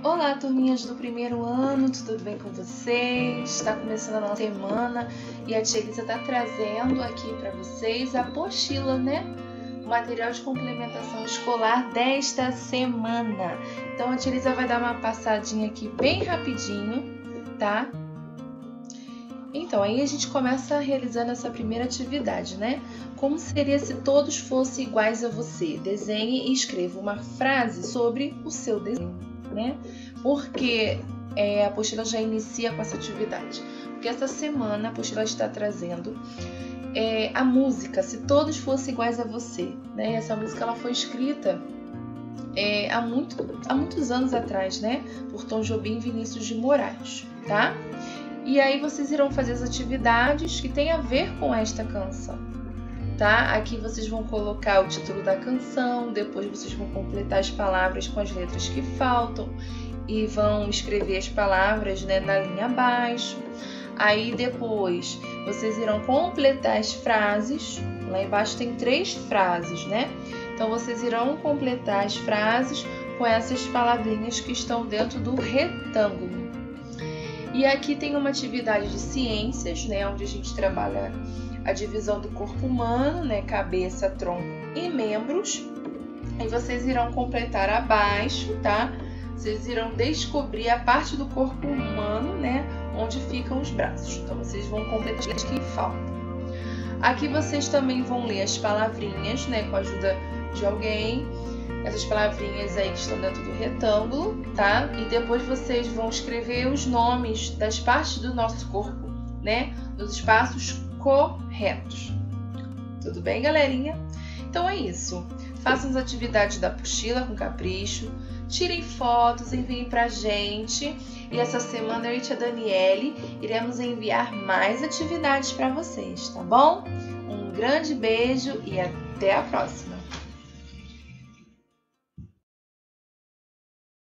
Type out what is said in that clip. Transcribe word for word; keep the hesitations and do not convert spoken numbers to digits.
Olá, turminhas do primeiro ano, tudo bem com vocês? Está começando a nossa semana e a tia Elisa está trazendo aqui para vocês a apostila, né? O material de complementação escolar desta semana. Então a tia Elisa vai dar uma passadinha aqui bem rapidinho, tá? Então, aí a gente começa realizando essa primeira atividade, né? Como seria se todos fossem iguais a você? Desenhe e escreva uma frase sobre o seu desenho, né? Porque é, a apostila já inicia com essa atividade. Porque essa semana a apostila está trazendo é, a música, se todos fossem iguais a você, né? Essa música ela foi escrita é, há, muito, há muitos anos atrás, né? Por Tom Jobim e Vinícius de Moraes, tá? E aí vocês irão fazer as atividades que tem a ver com esta canção, tá? Aqui vocês vão colocar o título da canção, depois vocês vão completar as palavras com as letras que faltam e vão escrever as palavras, né, na linha abaixo. Aí depois vocês irão completar as frases, lá embaixo tem três frases, né? Então vocês irão completar as frases com essas palavrinhas que estão dentro do retângulo. E aqui tem uma atividade de ciências, né, onde a gente trabalha a divisão do corpo humano, né, cabeça, tronco e membros. E vocês irão completar abaixo, tá? Vocês irão descobrir a parte do corpo humano, né, onde ficam os braços. Então vocês vão completar as que faltam. Aqui vocês também vão ler as palavrinhas, né, com a ajuda de alguém. Essas palavrinhas aí que estão dentro do retângulo, tá? E depois vocês vão escrever os nomes das partes do nosso corpo, né? Nos espaços corretos. Tudo bem, galerinha? Então é isso. Façam as atividades da apostila com capricho. Tirem fotos, enviem pra gente. E essa semana eu e tia Daniele iremos enviar mais atividades para vocês, tá bom? Um grande beijo e até a próxima!